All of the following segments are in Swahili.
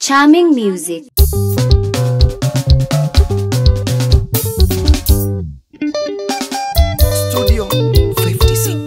Charming music. Studio 56.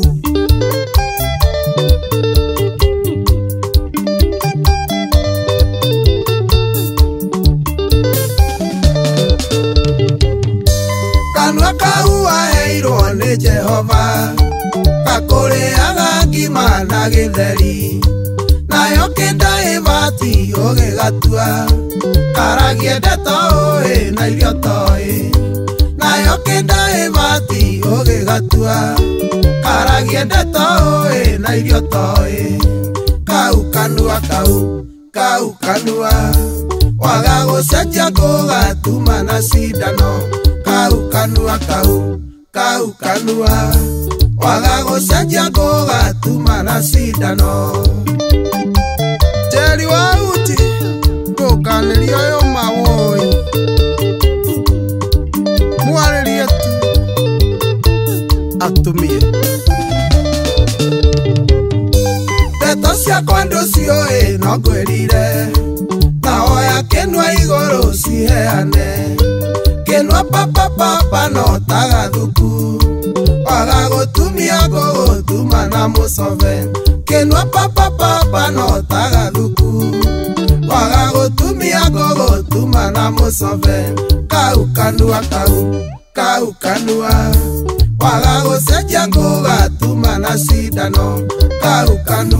Kanua kau aheirwo nĩ Jehova, gakũrĩaga ngima na gĩtheri, nayo kĩnda ĩbati ũgĩgatua, karagie ndeto ũĩ na irio toĩ, nayo kĩnda ĩbati ũgĩgatua, karagie ndeto ũĩ na irio toĩ. Kau kanua kau kanua, waga gũcenjia gũgatuma na cindano. Kau kanua, waga gũcenjia gũgatuma na cindano. Jerry Wauti, ndũkanĩria ũyũ mawoi, mwarĩrie tu atumie. Ndeto ciakwa ndũciũĩ no ngwĩrire, na hoya kĩnua igũrũ ciheane. Kĩnua papa no tagathuku, waga gũtumia gũgũtuma na mũcove. Kĩnua papa no tagathuku, waga gũtumia gũgũtuma na mũcove. Kau kanua, waga gũcenjia gũgatuma na cindano. Kau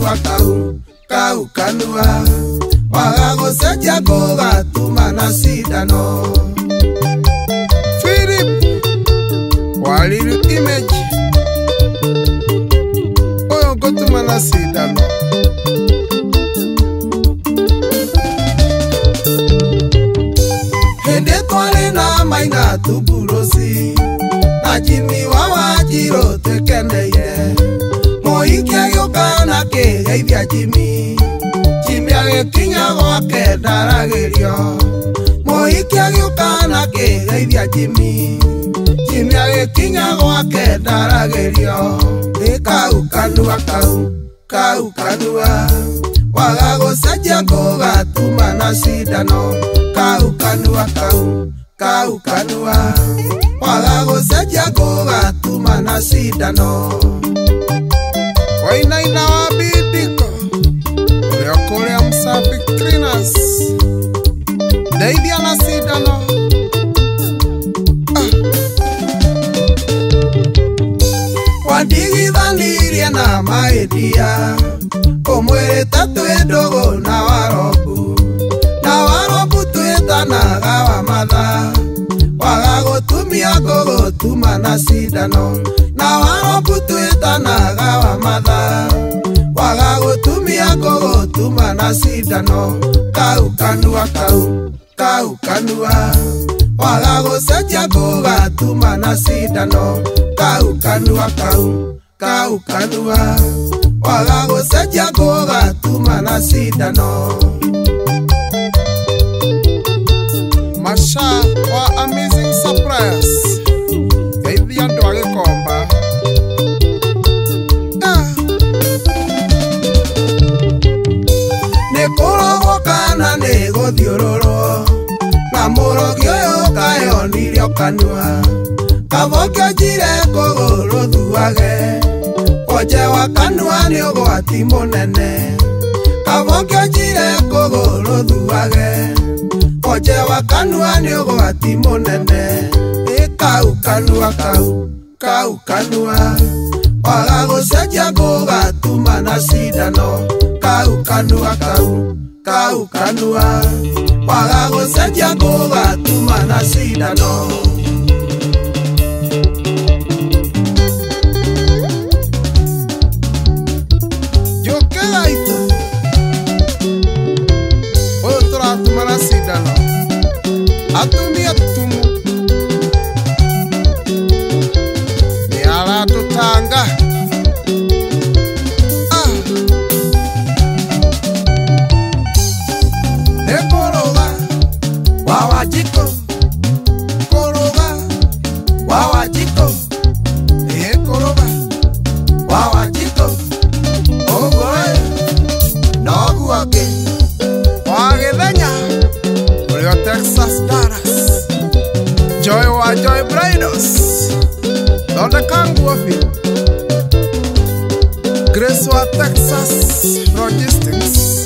kanua, waga gũcenjia gũgatuma na cindano. Waliru image oyo gotuma na cindano. Hĩndĩ twarĩ na Maina Tuburosi na Jimmy wa Wanjirũ twĩkeneire, mũhiki agĩũka na kĩgeithia Jimmy agĩkinya gwake ndaragĩrio. Mũhiki agĩũka na kĩgeithia Jimmy agĩkinya gwake ndaragĩrio. Kau kanua, waga gũcenjia gũgatuma na cindano. Kau kanua, waga gũcenjia gũgatuma na cindano. Wainaina wa Bidiko, ũrĩa kũrĩa Msafi Cleaners, ndeithia na cindano. Wandigithanirie na maidia, ũmwĩrĩte twĩ ndũgũ na Warobu twĩtanaga Wamatha, waga gũtumia gũgũtuma na cindano. Na Warobu twĩtanaga Wamatha, waga gũtumia gũgũtuma na cindano. Kau kanua, waga gũcenjia gũgatuma na cindano. Kau kanua, waga gũcenjia gũgatuma na cindano. Masha wa Amazing Suppliers, geithia andũ a Gĩkomba. Nĩ kũrogwo kana nĩ gũthiũrũrwo, na mũrogi ũyũ kayonirio kanua. Kabokio njire kũgũrũ thuage, oje wa kanua nĩ ũgwati mũnene. Kabokio njire kũgũrũ thuage, oje wa kanua nĩ ũgwati mũnene. Kau kanua, waga gũcenjia gũgatuma na cindano. Kau kanua, waga gũcenjia gũgatuma na cindano. Jokera itu oyo tũratuma na cindano, atumia tumu nĩ aratũtanga. Nĩ kũrũga wa Wanjikũ, kũrũga wa Wanjikũ, kũrũga wa Wanjikũ. Oguo noguo ngĩ wagĩ Grace wa Texas Logistics